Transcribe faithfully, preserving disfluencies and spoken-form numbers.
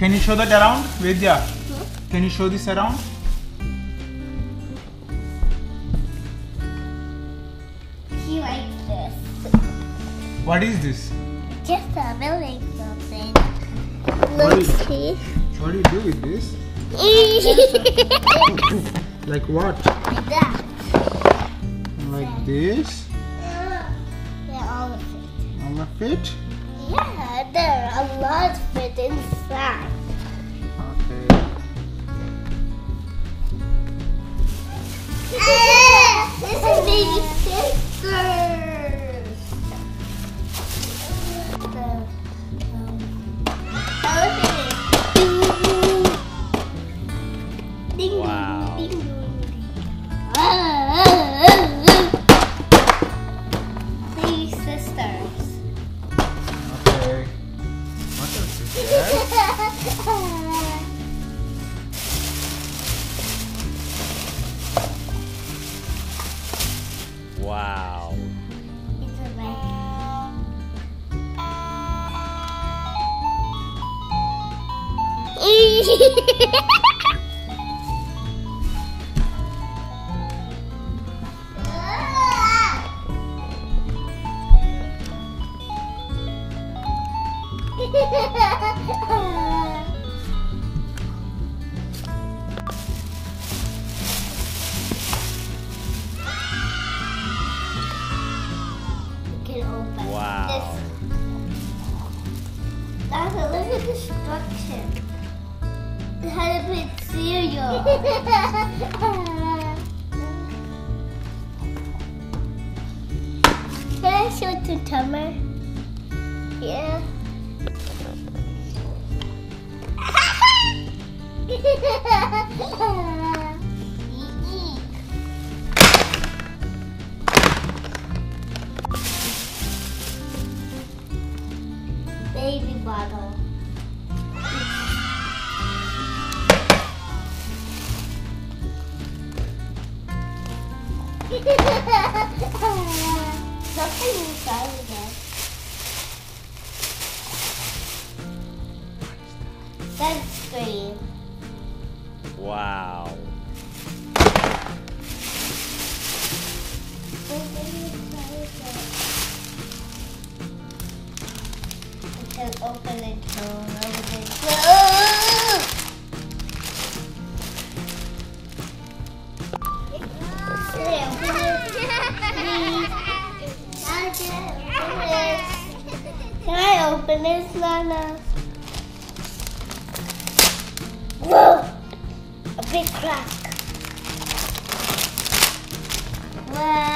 Can you show that around, Vidya? Hmm? Can you show this around? He likes this. What is this? Just a building something. What Let's is- see. What do you do with this? Like what? Like that. Like this? Yeah, all of it. All of it? Yeah, there are a lot of it inside. Okay. This is baby sisters. The um, elephant. Ding, Wow. ding, ding, ding. Baby sisters. Okay. What else is there? Wow. It's a bag. Can open Wow. this. That's a little destruction. How to put cereal. Can I show it to Tamer? Yeah. Baby bottle. Nothing inside of it. Sunscreen. Wow. Nothing inside of it. You can open it, close, open it, close. Hey, open it, please. Can I open this, Nana? Whoa! A big crack. Wow.